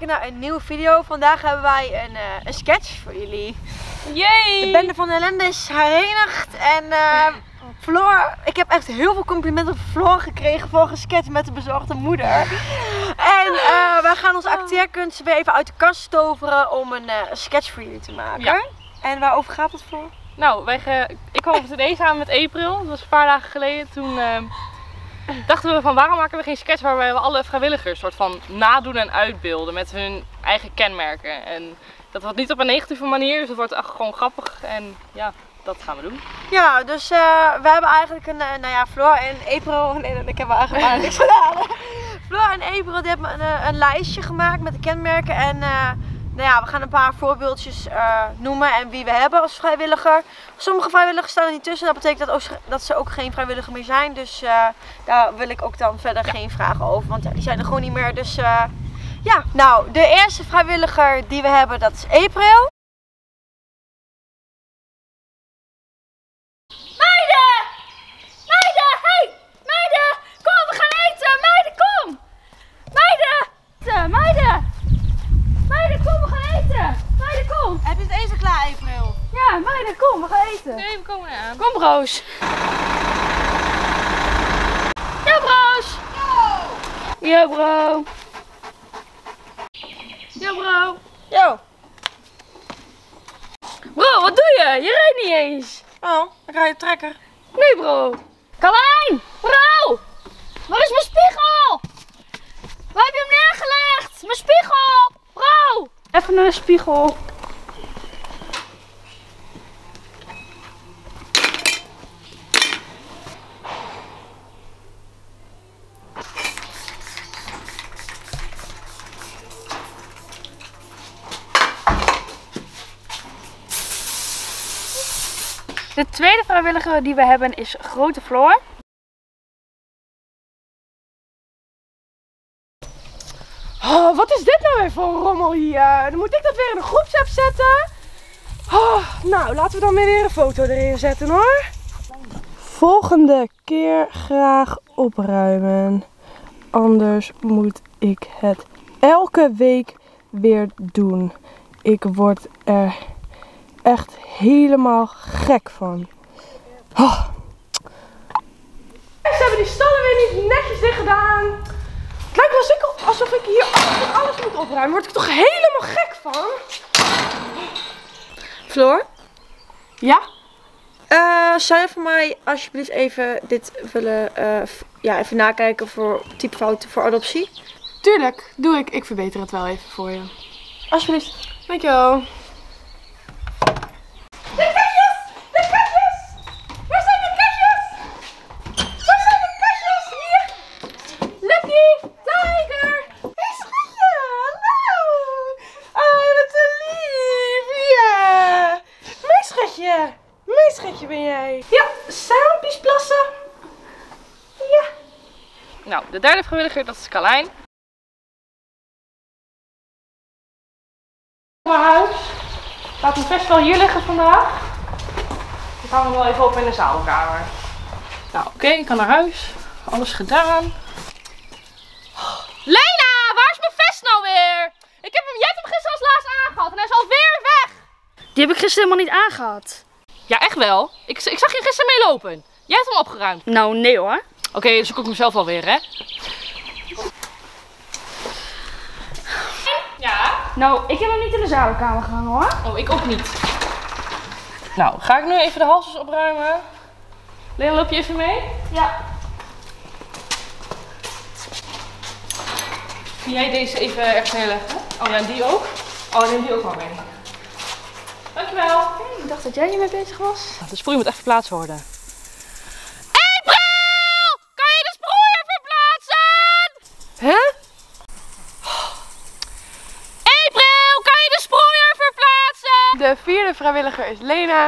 kijken naar een nieuwe video. Vandaag hebben wij een sketch voor jullie. Yay! De bende van ellende is herenigd en Floor, ik heb echt heel veel complimenten van Floor gekregen voor een sketch met de bezorgde moeder. En wij gaan onze acteerkunsten weer even uit de kast toveren om een sketch voor jullie te maken. Ja. En waarover gaat het, Floor? Nou, ik kwam op het idee samen met April, dat was een paar dagen geleden. Toen dachten we van waarom maken we geen sketch waarbij we alle vrijwilligers soort van nadoen en uitbeelden met hun eigen kenmerken. En dat wordt niet op een negatieve manier, dus het wordt echt gewoon grappig en ja, dat gaan we doen. Ja, dus we hebben eigenlijk Floor en April, nee, ik heb eigenlijk bijna niks gedaan. Floor en April die hebben een lijstje gemaakt met de kenmerken en we gaan een paar voorbeeldjes noemen en wie we hebben als vrijwilliger. Sommige vrijwilligers staan er niet tussen, dat betekent dat ze ook geen vrijwilliger meer zijn. Dus daar wil ik ook dan verder geen vragen over, want die zijn er gewoon niet meer. Dus ja, nou, de eerste vrijwilliger die we hebben, dat is April. Heb je het eten klaar, April? Ja, meiden, kom, we gaan eten. Nee, we komen eraan. Kom, Roos. Ja, Roos. Ja, bro. Ja, bro. Yo. Bro, wat doe je? Je rijdt niet eens. Oh, dan ga je trekker. Nee, bro. Carlijn! Bro! Waar is mijn spiegel? Waar heb je hem neergelegd? Mijn spiegel! Bro! Even naar de spiegel. De tweede vrijwilliger die we hebben is Grote Floor. Oh, wat is dit nou weer voor een rommel hier? Dan moet ik dat weer in een groepsapp zetten. Oh, nou, laten we dan weer een foto erin zetten hoor. Volgende keer graag opruimen. Anders moet ik het elke week weer doen. Ik word er echt helemaal gek van. Oh. Ze hebben die stallen weer niet netjes dicht gedaan. Het lijkt wel alsof ik hier alles moet opruimen. Daar word ik toch helemaal gek van. Floor? Ja? Zou je voor mij alsjeblieft even dit willen even nakijken voor typefouten voor adoptie? Tuurlijk, doe ik. Ik verbeter het wel even voor je. Alsjeblieft. Dankjewel. De katjes! De katjes! Waar zijn de katjes? Waar zijn de katjes? Hier! Lucky! Tiger! Hé schatje! Hallo! Oh, wat een lief! Ja! Mijn schatje! Mijn schatje ben jij! Ja, saampjes plassen! Ja! Nou, de derde vrijwilliger, dat is Carlijn. Naar huis. Laat hem best wel hier liggen vandaag. Ik hang hem wel even op in de zaalkamer. Nou, oké, ik kan naar huis. Alles gedaan. Lena, waar is mijn vest nou weer? Jij hebt hem gisteren als laatst aangehad en hij is alweer weg. Die heb ik gisteren helemaal niet aangehad. Ja, echt wel. Ik zag je gisteren meelopen. Jij hebt hem opgeruimd. Nou, nee hoor. Oké, dan zoek ik mezelf alweer, hè. Ja? Nou, ik heb hem niet in de zadelkamer gehangen hoor. Oh, ik ook niet. Nou, ga ik nu even de halsjes opruimen. Lena, loop je even mee? Ja. Kun jij deze even ergens neerleggen? Oh ja, en die ook? Oh, neem die ook maar mee. Dankjewel. Ik dacht dat jij hiermee bezig was. De sproei moet even verplaatst worden. April! Kan je de sproeier verplaatsen? Hè? April, kan je de sproeier verplaatsen? De vierde vrijwilliger is Lena.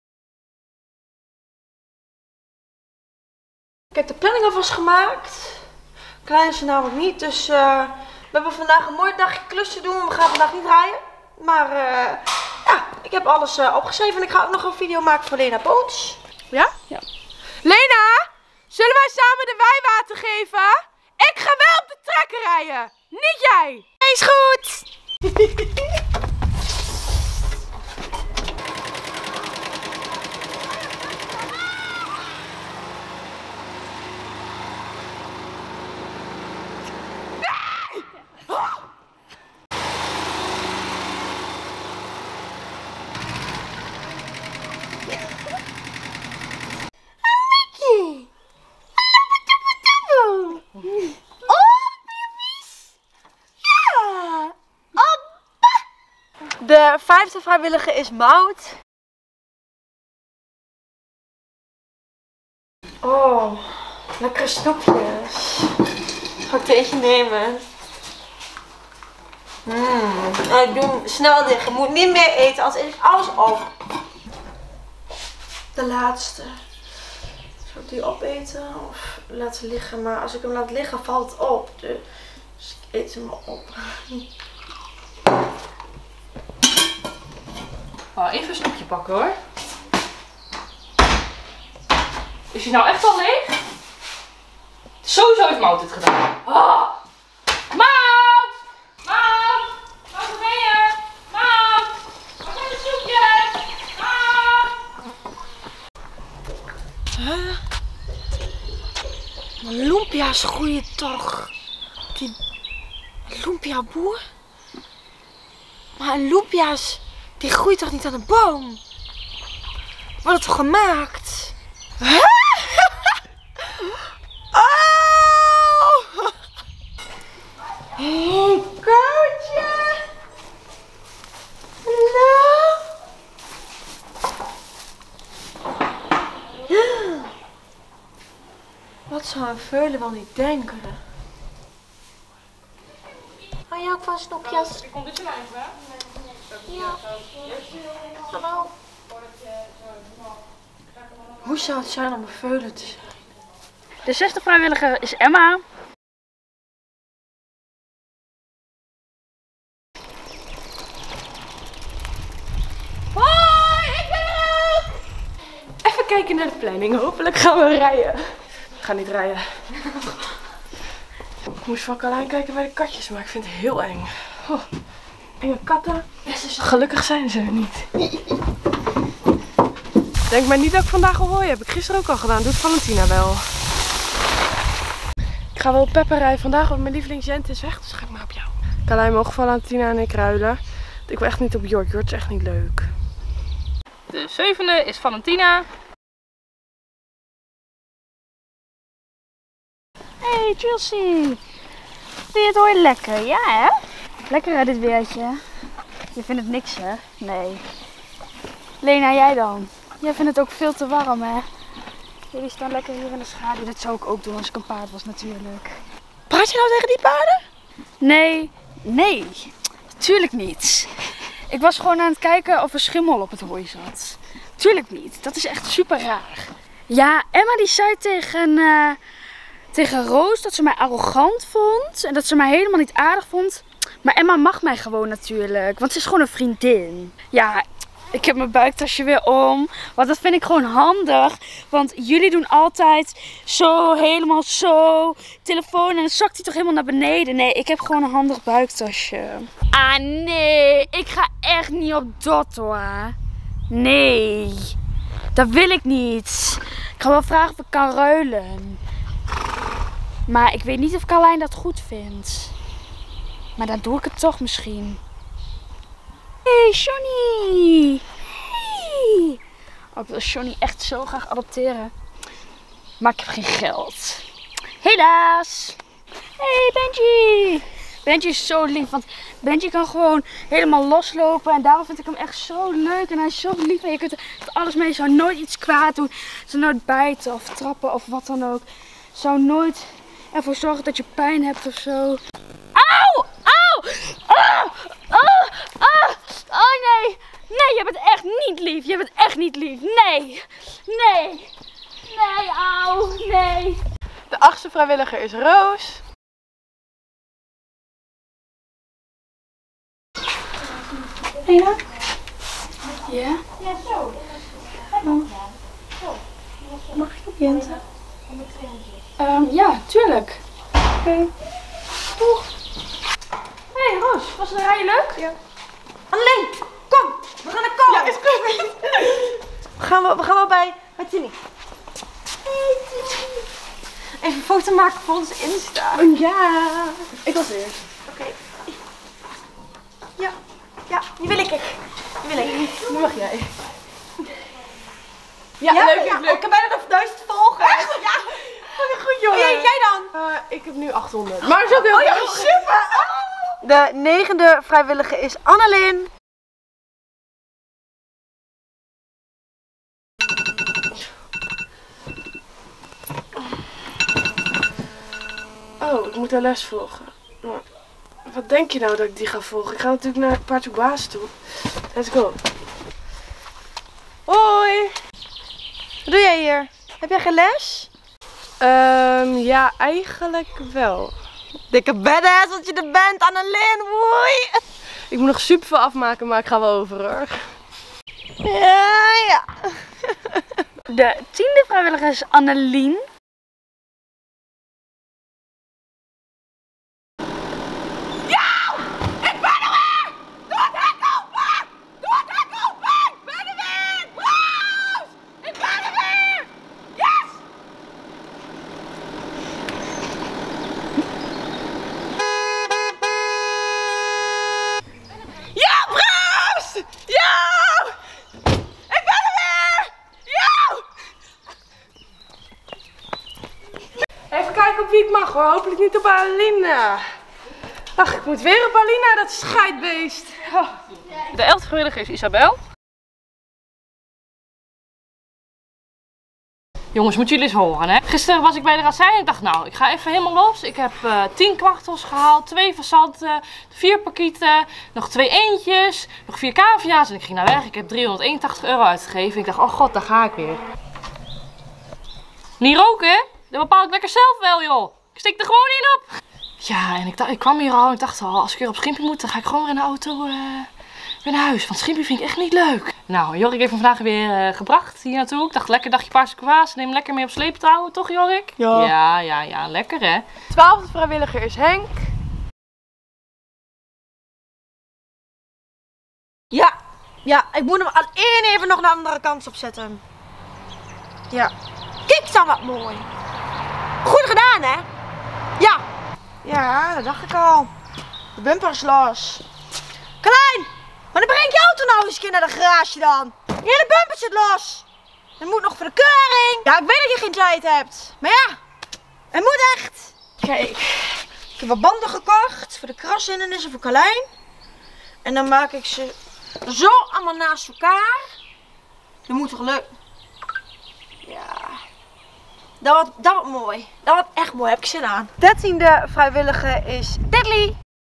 Ik heb de planning alvast gemaakt. Klein is er namelijk niet, dus we hebben vandaag een mooi dagje klus te doen. We gaan vandaag niet rijden. Maar ja, ik heb alles opgeschreven en ik ga ook nog een video maken voor Lena Boons. Ja? Ja. Lena, zullen wij samen de wijwater geven? Ik ga wel op de trekker rijden, niet jij. is goed! De 5e vrijwilliger is Maud. Oh, lekkere snoepjes. Ga ik er eentje nemen? Ik doe hem snel dicht. Je moet niet meer eten, anders eet ik alles op. De laatste. Zal ik die opeten of laten liggen? Maar als ik hem laat liggen valt het op. Dus ik eet hem op. Oh, even een snoepje pakken hoor. Is hij nou echt al leeg? Sowieso heeft Maud dit gedaan. Oh. Maud! Maud! Maud, waar ben je? Maud! Waar zijn de snoepjes? Maud! Maar lumpia's groeien toch? Die lumpia boer? Maar een lumpia's, die groeit toch niet aan een boom? Wordt het toch gemaakt? Huh? Oh! Hey, Kootje! Hallo? Wat zou een veulen wel niet denken? Hou je ook van snoepjes? Ik kom dit je even, hè? Ja. Hallo. Hoe zou het zijn om een veulen te zijn? De 6e vrijwilliger is Emma. Hoi, ik ben er ook! Even kijken naar de planning. Hopelijk gaan we rijden. Ik ga niet rijden. Ik moest van Carlijn kijken bij de katjes, maar ik vind het heel eng. Oh, enge katten. Gelukkig zijn ze er niet. Denk maar niet dat ik vandaag al hooi heb. Ik gisteren ook al gedaan. Doet Valentina wel. Ik ga wel op Pepper rijden vandaag, want mijn lieveling Jent is weg. Dus ga ik maar op jou. Carlijn, mogen Valentina en ik ruilen? Ik wil echt niet op Jort. Jort is echt niet leuk. De 7e is Valentina. Hey Chelsea, vind je het hooi lekker? Ja hè? Lekker hè dit weertje. Je vindt het niks hè? Nee. Lena, jij dan? Jij vindt het ook veel te warm hè? Jullie staan lekker hier in de schaduw. Dat zou ik ook doen als ik een paard was natuurlijk. Praat je nou tegen die paarden? Nee, tuurlijk niet. Ik was gewoon aan het kijken of er schimmel op het hooi zat. Tuurlijk niet, dat is echt super raar. Ja, Emma die zei tegen Roos dat ze mij arrogant vond en dat ze mij helemaal niet aardig vond. Maar Emma mag mij gewoon natuurlijk, want ze is gewoon een vriendin. Ja, ik heb mijn buiktasje weer om, want dat vind ik gewoon handig. Want jullie doen altijd zo, helemaal zo, telefoon en dan zakt hij toch helemaal naar beneden. Nee, ik heb gewoon een handig buiktasje. Ah nee, ik ga echt niet op dot hoor. Nee, dat wil ik niet. Ik ga wel vragen of ik kan ruilen. Maar ik weet niet of Carlijn dat goed vindt. Maar dan doe ik het toch misschien. Hey Johnny! Hey! Oh, ik wil Johnny echt zo graag adopteren. Maar ik heb geen geld. Helaas! Hey Benji! Benji is zo lief, want Benji kan gewoon helemaal loslopen. En daarom vind ik hem echt zo leuk. En hij is zo lief en je kunt er alles mee. Hij zou nooit iets kwaad doen. Hij zou nooit bijten of trappen of wat dan ook. Zou nooit ervoor zorgen dat je pijn hebt of zo. Auw! Auw! Ah! Ah! Ah! Oh nee! Nee, je bent echt niet lief. Je bent echt niet lief. Nee! Nee! Nee, auw! Nee! De 8e vrijwilliger is Roos. Ja? Ja? Ja, zo. Mag ik op Jente? Ja, tuurlijk. Oké. Doeg. Hey Roos, was het rijden leuk? Ja. Annelien, kom! We gaan naar Ko! Ja, is goed. We gaan wel bij Timmy. Hey Timmy. Even een foto maken voor ons Insta. Ja. Ik was eerst. Oké. Ja. Ja, die wil ik. Die wil ik. Nu mag jij. Ja, leuk. Ik heb bijna nog 1000 volgers. Ja. Goed jongen. Jij dan? Ik heb nu 800. Maar is ook heel ja, super. De 9e vrijwillige is Annelien. Oh, ik moet een les volgen. Maar wat denk je nou dat ik die ga volgen? Ik ga natuurlijk naar Partubaas toe. Let's go. Hoi. Wat doe jij hier? Heb jij geen les? Ja, eigenlijk wel. Dikke badass dat je er bent, Annelien. Woei. Ik moet nog super veel afmaken, maar ik ga wel over hoor. Ja. De 10e vrijwilliger is Annelien. Even kijken op wie ik mag hoor. Hopelijk niet op Alina. Ach, ik moet weer op Alina, dat scheidbeest. Oh. De 11e vrijwilliger is Isabel. Jongens, moeten jullie eens horen hè. Gisteren was ik bij de Razijn en ik dacht nou, ik ga even helemaal los. Ik heb 10 kwartels gehaald, 2 fazanten, 4 pakieten, nog 2 eendjes, nog 4 cavia's en ik ging naar weg. Ik heb €381 uitgegeven. Ik dacht, oh god, daar ga ik weer. Niet roken? Dat bepaal ik lekker zelf wel joh. Ik steek er gewoon in op. Ja, en ik kwam hier al en ik dacht al, als ik weer op Schimpje moet, dan ga ik gewoon weer in de auto weer naar huis. Want Schimpje vind ik echt niet leuk. Nou, Jorik heeft me vandaag weer gebracht hier naartoe. Ik dacht, lekker dagje paarse kwaas. Neem lekker mee op sleeptouw, toch Jorik? Ja. Ja, lekker hè. 12e vrijwilliger is Henk. Ja, ik moet hem alleen even nog de andere kant opzetten. Ja. Kijk dan wat mooi. Goed gedaan hè? Ja. Ja, dat dacht ik al. De bumper is los. Klein, maar dan breng je auto nou eens een keer naar de garage dan. Je hele bumper zit los. Dat moet nog voor de keuring. Ja, ik weet dat je geen tijd hebt. Maar ja, het moet echt. Kijk, ik heb wat banden gekocht voor de krashindernissen voor Carlijn. En dan maak ik ze zo allemaal naast elkaar. Dat moet toch leuk. Ja. Dat wordt mooi. Dat wordt echt mooi. Heb ik zin aan. 13e vrijwillige is Deadly.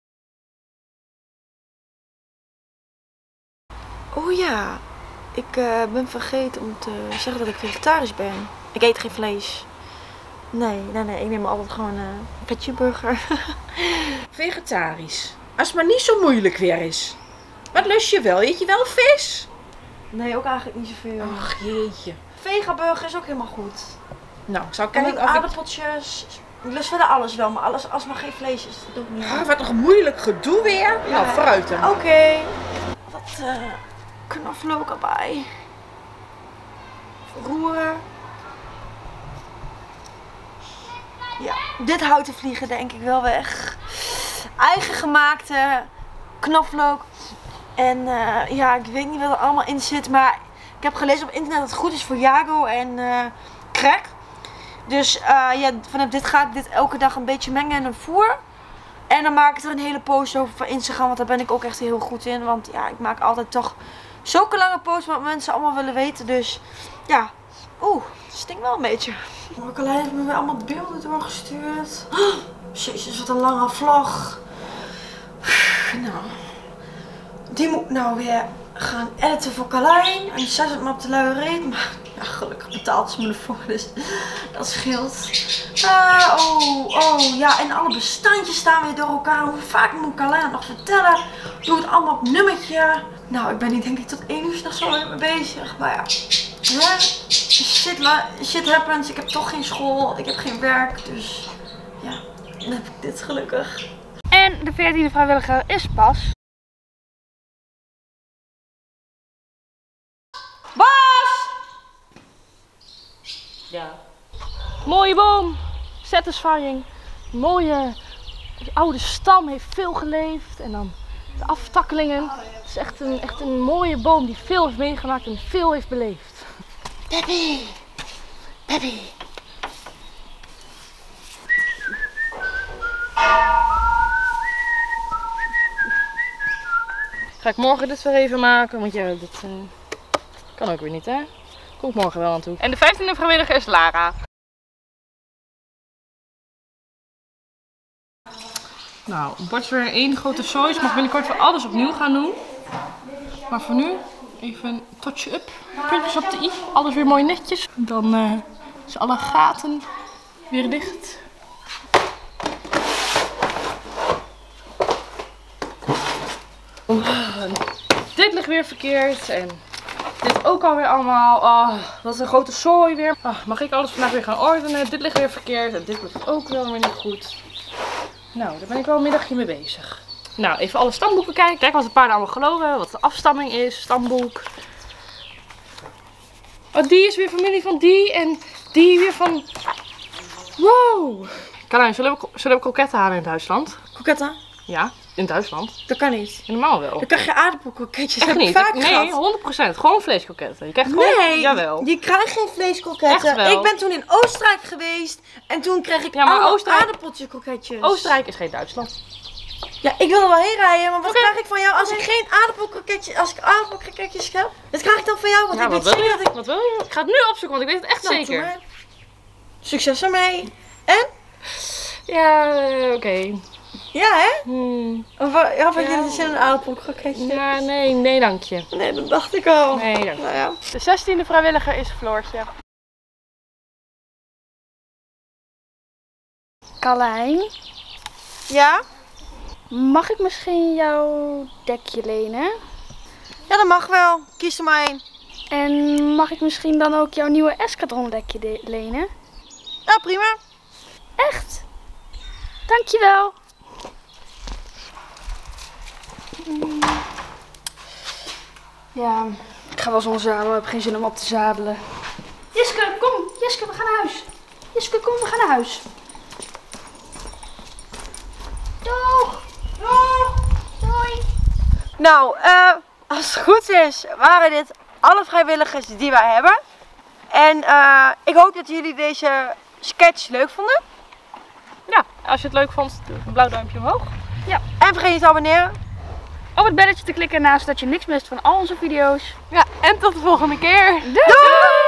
Oh ja. Ik ben vergeten om te zeggen dat ik vegetarisch ben. Ik eet geen vlees. Nee. Ik neem altijd gewoon een veggie-burger. Vegetarisch. Als het maar niet zo moeilijk weer is. Wat lust je wel? Eet je wel vis? Nee, ook eigenlijk niet zoveel. Ach jeetje. Vegaburger is ook helemaal goed. Nou, ik zou En kijken of ik... aardappeltjes. Ik lust verder alles wel, maar alles als maar geen vlees is, dat doe ik niet. Ah, wat een moeilijk gedoe weer. Ja. Nou, vooruit dan. Oké. Wat knoflook erbij. Roeren. Ja, dit houdt de vliegen denk ik wel weg. Eigen gemaakte knoflook. En ja, ik weet niet wat er allemaal in zit, maar ik heb gelezen op internet dat het goed is voor Jago en crack. Dus ja, vanaf dit ga ik dit elke dag een beetje mengen in een voer. En dan maak ik er een hele post over voor Instagram, want daar ben ik ook echt heel goed in. Want ja, ik maak altijd toch zulke lange posts wat mensen allemaal willen weten. Dus ja, het stinkt wel een beetje. Carlijn heeft me weer allemaal beelden doorgestuurd. Oh, jezus, wat een lange vlog. Nou, die moet nou weer gaan editen voor Carlijn. En die zet het maar op de luie reet. Maar ja, gelukkig betaalt ze me ervoor, dus dat scheelt. Ja, en alle bestandjes staan weer door elkaar. Hoe vaak moet Carlijn het nog vertellen? Doe het allemaal op nummertje. Nou, ik ben niet denk ik tot 1 uur nog zo mee bezig. Maar ja, shit happens. Ik heb toch geen school, ik heb geen werk. Dus ja, dan heb ik dit gelukkig. En En de 14e vrijwilliger is Bas. Bas! Ja. Mooie boom. Satisfying. Mooie. Die oude stam heeft veel geleefd. En dan de aftakkelingen. Het is echt een mooie boom die veel heeft meegemaakt en veel heeft beleefd. Peppy! Peppy! Ga ik morgen dit weer even maken, want ja, dat kan ook weer niet, hè? Komt morgen wel aan toe. En de 15e vrijwilliger is Lara. Nou, het wordt weer één grote zooi. Dus ik mag binnenkort weer alles opnieuw gaan doen. Maar voor nu even een touch-up. Puntjes op de i. Alles weer mooi netjes. Dan zijn alle gaten weer dicht. Dit ligt weer verkeerd en dit ook alweer allemaal. Oh, wat is een grote zooi weer. Oh, mag ik alles vandaag weer gaan ordenen? Dit ligt weer verkeerd en dit ligt ook wel weer niet goed. Nou, daar ben ik wel een middagje mee bezig. Nou, even alle stamboeken kijken. Kijk wat de paarden allemaal geloven, wat de afstamming is, stamboek. Oh, die is weer familie van die en die weer van... Wow! Carlijn, zullen we kroketten halen in Duitsland? Kroketten? Ja, in Duitsland. Dat kan niet. Normaal wel. Dan krijg je aardappelkroketjes. Echt Heb ik niet? vaak Nee, gehad. 100%. Gewoon vleeskroketten. Je krijgt gewoon... Nee, Jawel. je krijgt geen vleeskroketten. Echt wel. Ik ben toen in Oostenrijk geweest en toen kreeg ik Ja, maar allemaal Oostenrijk- aardappeltjes kroketjes. Oostenrijk is geen Duitsland. Ja, ik wil er wel heen rijden, maar wat krijg ik van jou als ik geen aardappelkroketjes heb? Wat krijg ik dan van jou? Want Ja, ik wat weet wil zeker je? dat ik... Wat wil je? Ik ga het nu opzoeken, want ik weet het echt Nou, doe zeker. maar. Succes ermee. En? Ja, oké. Ja, hè? Of had je Ja. dus een aardappelkroketje? Ja, nee, dank je. Nee, dat dacht ik al. Nee, dank je. Nou ja. De 16e vrijwilliger is Floortje. Carlijn, Ja? mag ik misschien jouw dekje lenen? Ja, dat mag wel. Kies er maar één. En mag ik misschien dan ook jouw nieuwe Escadron dekje lenen? Ja, prima. Echt? Dankjewel. Ja, ik ga wel zo'n zadel. Ik heb geen zin om op te zadelen. Jiske, kom. Jiske, we gaan naar huis. Jiske, kom, we gaan naar huis. Doeg. Doei. Nou, als het goed is, waren dit alle vrijwilligers die wij hebben. En ik hoop dat jullie deze sketch leuk vonden. Ja, als je het leuk vond, doe een blauw duimpje omhoog. En vergeet niet te abonneren. Op het belletje te klikken ernaast, zodat je niks mist van al onze video's. Ja, en tot de volgende keer. Doei.